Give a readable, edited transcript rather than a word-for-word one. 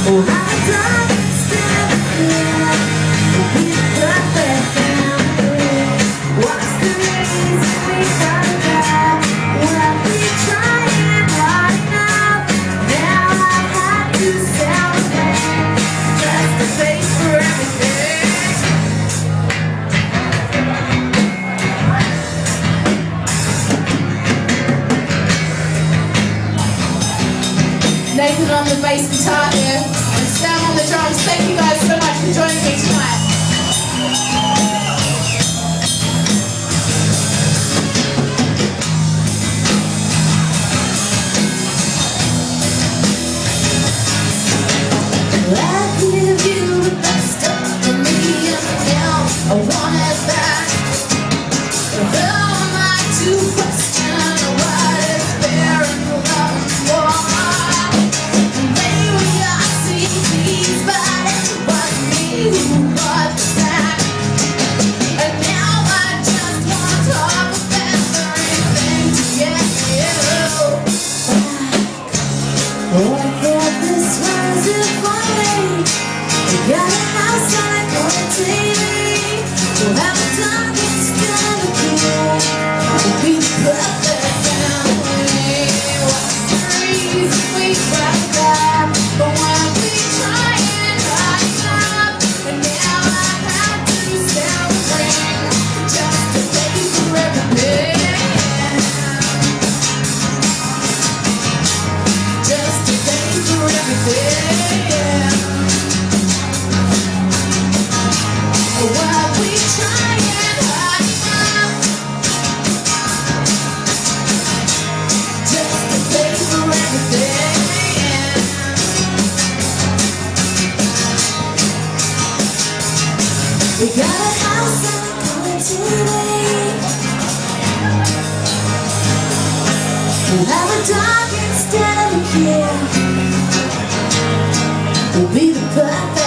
Oh, how dark instead of clear. We'll be the perfect family. What's the reason we got that? Well, we trying hard enough. Now I've had to celebrate. Just to pay for everything. Nathan on the bass guitar here, and Sam on the drums. Thank you guys so much for joining me tonight. I give you the best of me, and now I want it back. Who am I to question what is fair in love and war? Maybe I see these, but it was me who was the back. And now I just want all the best or anything to get you back. Oh, I thought this was a funny. You got a house like on a TV. We'll have a time instead of here. We'll be the perfect family. What's the reason we got that? But when we trying hard enough, and now I have to celebrate just to pay for everything. Just to pay for everything. While we trying hard enough, just to pay for everything. We got a house on a today. We'll have a dog instead of a kid. We'll be the perfect